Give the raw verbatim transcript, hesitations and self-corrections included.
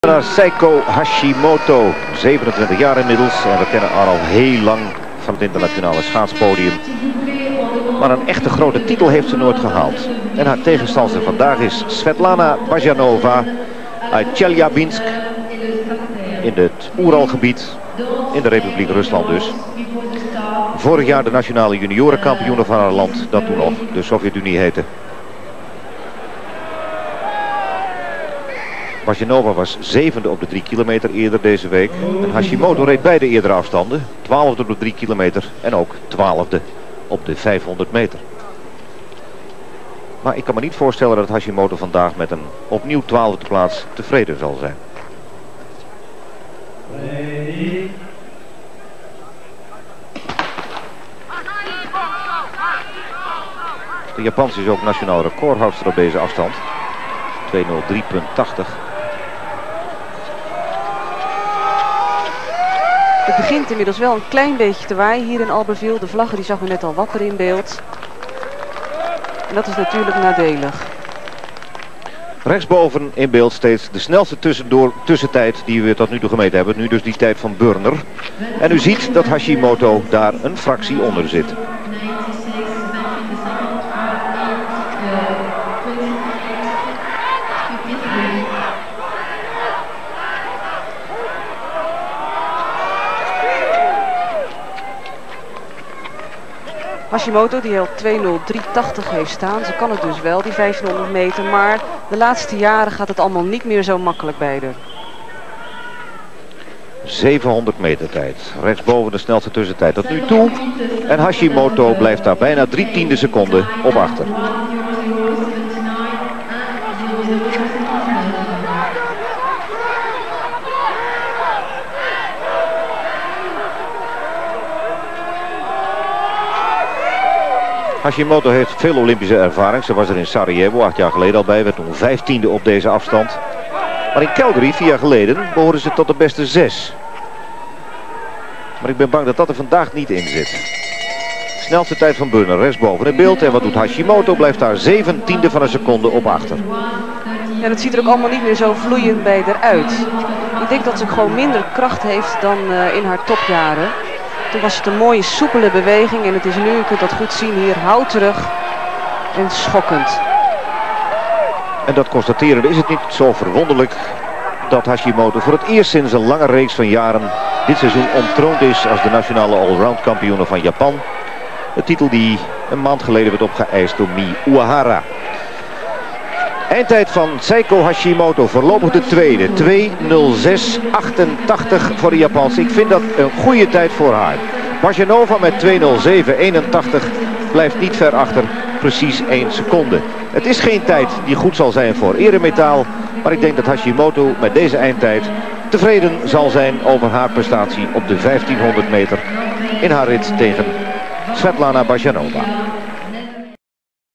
Seiko Hashimoto, zevenentwintig jaar inmiddels en we kennen haar al heel lang van het internationale schaatspodium. Maar een echte grote titel heeft ze nooit gehaald. En haar tegenstander vandaag is Svetlana Bazhanova uit Chelyabinsk in het Oeralgebied in de Republiek Rusland dus. Vorig jaar de nationale juniorenkampioene van haar land, dat toen nog de Sovjet-Unie heette. Bazhanova was zevende op de drie kilometer eerder deze week. En Hashimoto reed beide eerdere afstanden. twaalfde op de drie kilometer en ook twaalfde op de vijfhonderd meter. Maar ik kan me niet voorstellen dat Hashimoto vandaag met een opnieuw twaalfde plaats tevreden zal zijn. De Japanse is ook nationaal recordhoudster op deze afstand. tweehonderddrie komma tachtig. Het begint inmiddels wel een klein beetje te waaien hier in Albertville. De vlaggen die zag u net al wapperen in beeld. En dat is natuurlijk nadelig. Rechtsboven in beeld steeds de snelste tussendoor, tussentijd die we tot nu toe gemeten hebben. Nu dus die tijd van Burner. En u ziet dat Hashimoto daar een fractie onder zit. Hashimoto die al tweehonderddrie komma tachtig heeft staan. Ze kan het dus wel, die vijftienhonderd meter. Maar de laatste jaren gaat het allemaal niet meer zo makkelijk bij haar. zevenhonderd meter tijd. Rechtsboven de snelste tussentijd tot nu toe. En Hashimoto blijft daar bijna drie tiende seconden op achter. Hashimoto heeft veel Olympische ervaring. Ze was er in Sarajevo acht jaar geleden al bij. Werd toen vijftiende op deze afstand. Maar in Calgary vier jaar geleden behoorden ze tot de beste zes. Maar ik ben bang dat dat er vandaag niet in zit. Snelste tijd van Burner rechtsboven in beeld. En wat doet Hashimoto? Blijft daar zeventiende van een seconde op achter. Ja, dat ziet er ook allemaal niet meer zo vloeiend bij eruit. Ik denk dat ze gewoon minder kracht heeft dan uh, in haar topjaren. Toen was het een mooie soepele beweging en het is nu, je kunt dat goed zien hier, houterig en schokkend. En dat constateren is het niet zo verwonderlijk dat Hashimoto voor het eerst sinds een lange reeks van jaren dit seizoen ontroond is als de nationale allround kampioene van Japan. De titel die een maand geleden werd opgeëist door Mii Uehara. Eindtijd van Seiko Hashimoto, voorlopig de tweede. twee nul zes achtentachtig voor de Japanse. Ik vind dat een goede tijd voor haar. Bazhanova met twee nul zeven eenentachtig blijft niet ver achter. Precies één seconde. Het is geen tijd die goed zal zijn voor eremetaal. Maar ik denk dat Hashimoto met deze eindtijd tevreden zal zijn over haar prestatie op de vijftienhonderd meter in haar rit tegen Svetlana Bazhanova.